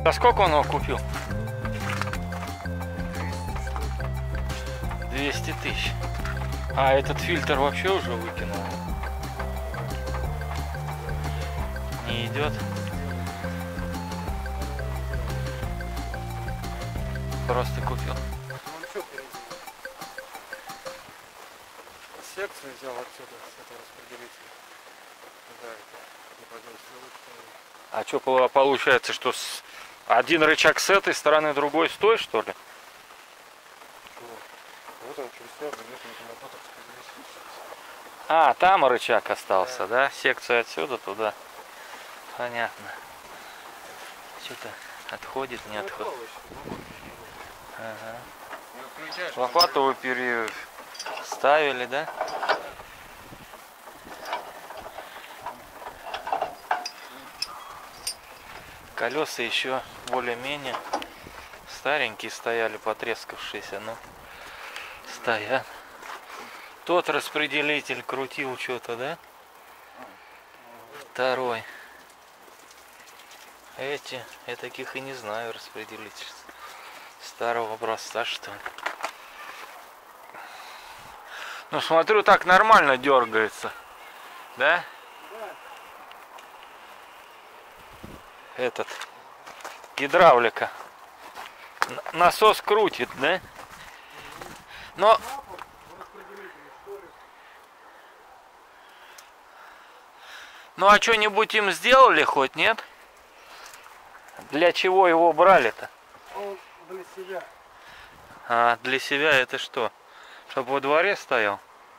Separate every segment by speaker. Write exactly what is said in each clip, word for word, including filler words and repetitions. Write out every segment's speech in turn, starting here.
Speaker 1: За сколько он его купил? двести тысяч. А этот фильтр вообще уже выкинул? Не идет? Просто купил.
Speaker 2: Секцию взял отсюда, с этого распределителя. Да, это не пойдет лучше.
Speaker 1: А что получается, что с... один рычаг с этой стороны, другой с той, что ли?
Speaker 2: Вот он через себя придет на мотор распределитель.
Speaker 1: А, там рычаг остался, да? да? Секция отсюда туда. Понятно. Что-то отходит, не отходит. Ага. Лопату вы переставили, да? Колеса еще более-менее старенькие стояли, потрескавшиеся, но стоят. Тот распределитель крутил что-то, да? Второй. Эти, я таких и не знаю, распределитель старого образца, что ли. Ну, смотрю, так нормально дергается, да? Этот, гидравлика. Насос крутит, да? Но... Ну, а что-нибудь им сделали хоть, нет? Для чего его брали-то?
Speaker 2: Он для себя.
Speaker 1: А, для себя это что? Чтобы во дворе стоял?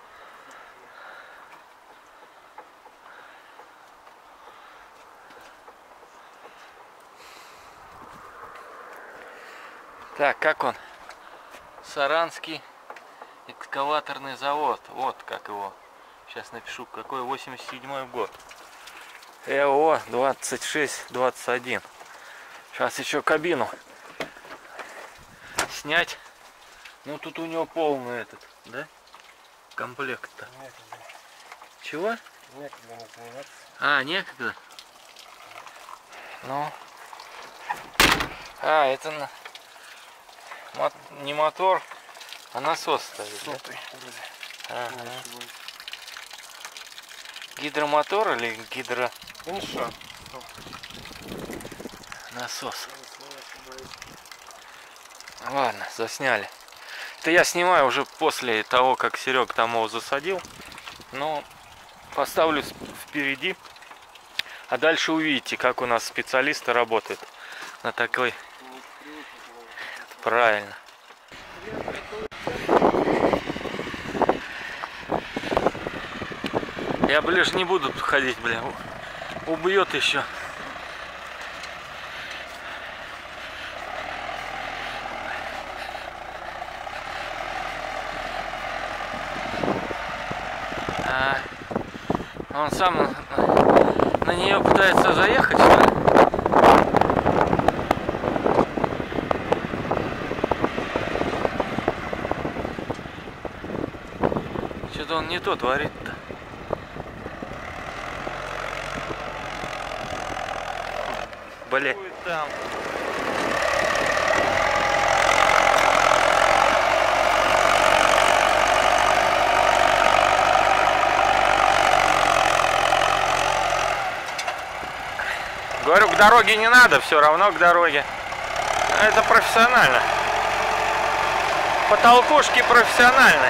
Speaker 1: Так, как он? Саранский экскаваторный завод. Вот как его. Сейчас напишу, какой восемьдесят седьмой год. ЭО двадцать шесть двадцать один. Сейчас еще кабину снять. Ну тут у него полный этот, да? Комплект-то. Чего?
Speaker 2: Некогда не заниматься.
Speaker 1: А, некогда. Ну. А, это на... Мот... не мотор, а насос стоит.
Speaker 2: Сотый,
Speaker 1: да? Ага. Гидромотор или гидро...
Speaker 2: Инша.
Speaker 1: Насос. Ладно, засняли. Это я снимаю уже после того, как Серег там его засадил. Но поставлю впереди. А дальше увидите, как у нас специалисты работают на такой. Правильно. Я ближе не буду ходить, бля. Убьет еще. А, он сам на, на нее пытается заехать, что ли? Что-то он не то творит-то. Бля. Там. Говорю, к дороге не надо, все равно к дороге. Это профессионально. Потолкушки профессиональные.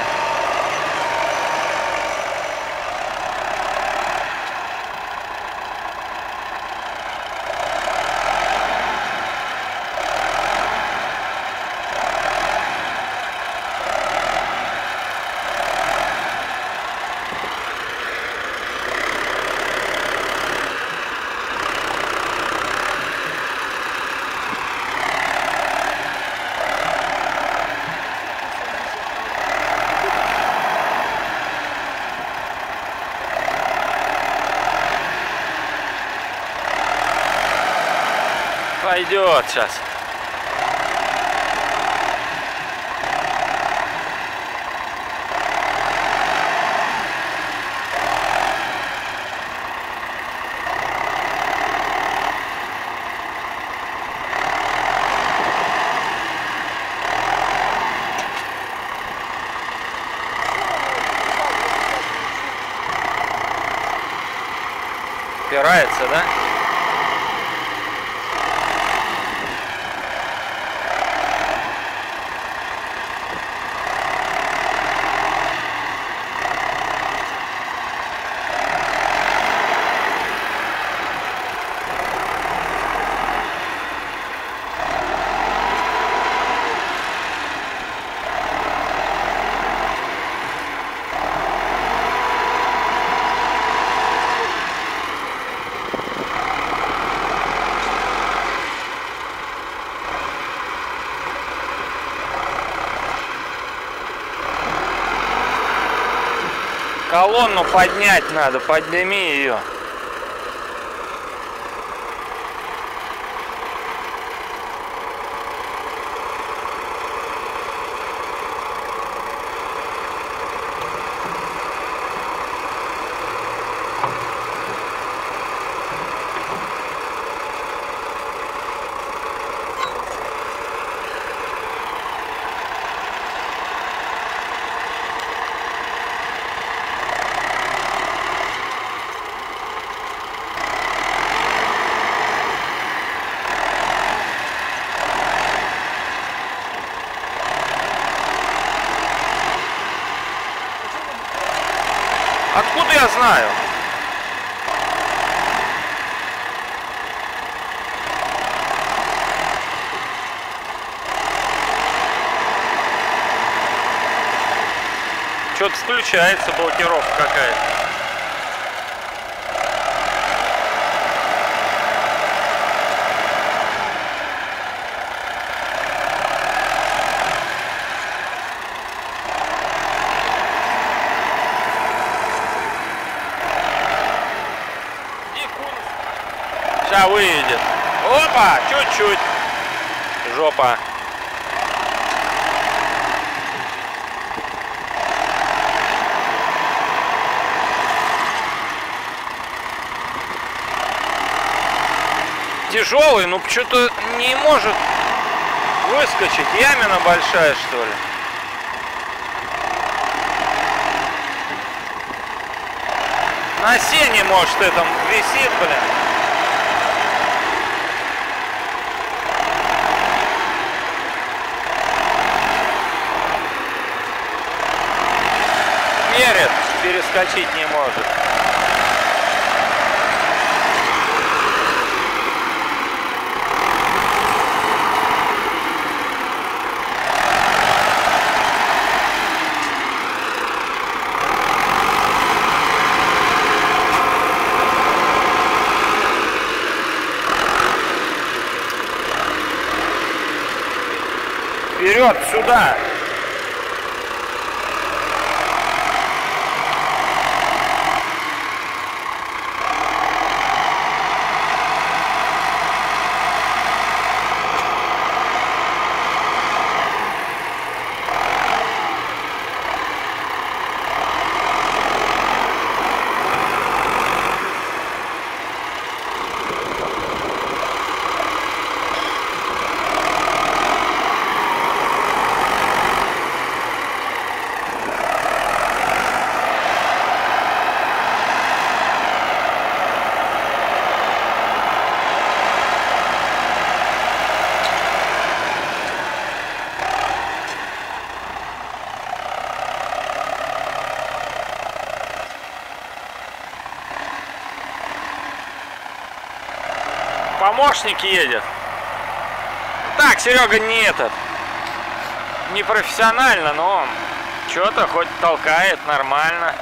Speaker 1: Пойдет сейчас. Упирается, да? Колонну поднять надо, подними ее. Откуда я знаю? Что-то включается, блокировка какая-то. Сейчас выйдет. Опа, чуть-чуть. Жопа. Тяжелый, но что-то не может выскочить. Ямина большая, что ли? На сене, может, этом висит, блин. Мерит, перескочить не может. Вперед, сюда! Помощник едет. Так, Серега не этот. Не профессионально, но что-то хоть толкает нормально.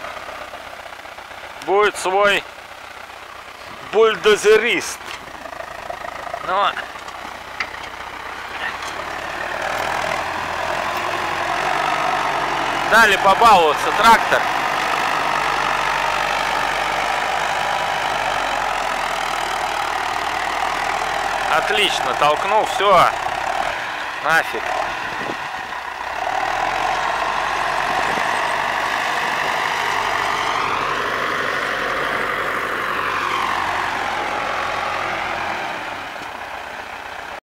Speaker 1: Будет свой бульдозерист. Но дали побаловаться трактор. Отлично, толкнул, все, нафиг.